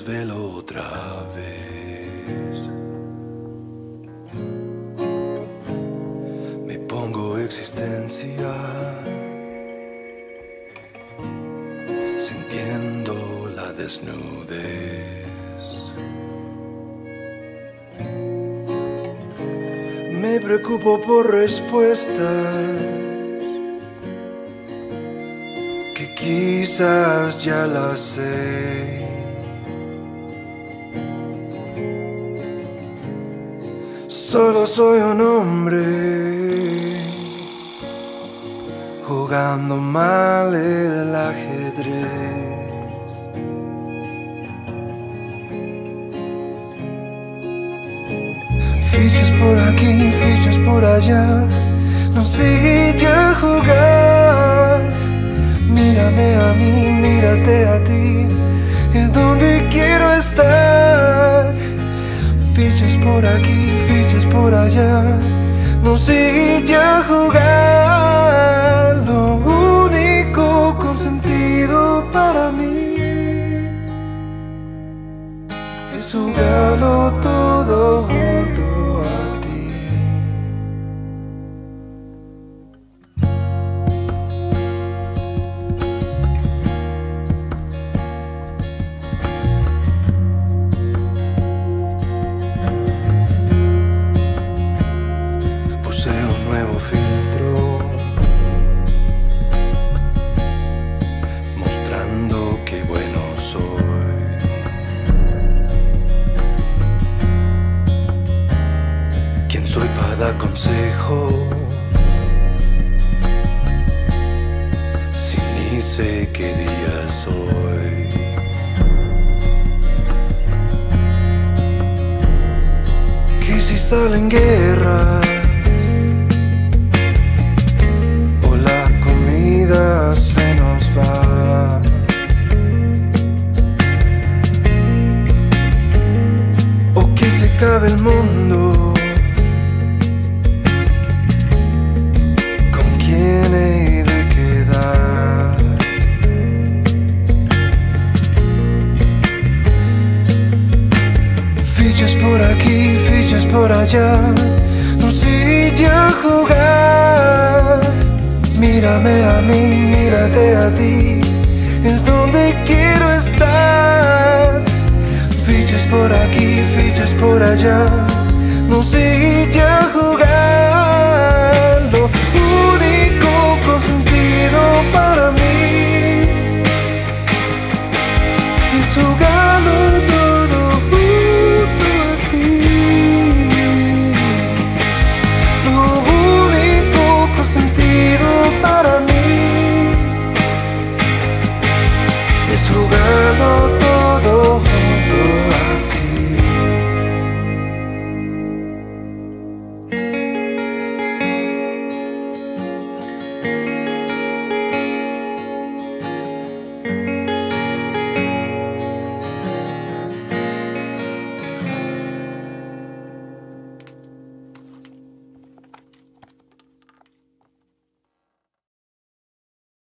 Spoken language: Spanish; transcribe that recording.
desvelo otra vez. Me pongo existencia, sintiendo la desnudez. Me preocupo por respuestas que quizás ya las sé. Solo soy un hombre jugando mal el ajedrez. Fichas por aquí, fichas por allá, no sé ya jugar. Mírame a mí, mírate a ti, es donde quiero estar. Fichas por aquí, fichas por allá, no sé ya jugar. Lo único con sentido para mí es jugarlo todo junto a ti. Puse un nuevo filtro mostrando qué bueno soy. ¿Quién soy para dar consejos si ni sé qué día soy? Que si salen guerras o la comida se nos va, o que se acabe el mundo, ¿con quién he de quedar? Fichas por aquí, fichas por allá, no sé ya jugar. Mírame a mí, mírate a ti, es donde quiero estar. Fichas por aquí, fichas por allá, no sé ya jugar. Lo único con sentido para mí es jugarlo todo junto a ti. Lo único con sentido para mí es jugarlo todo.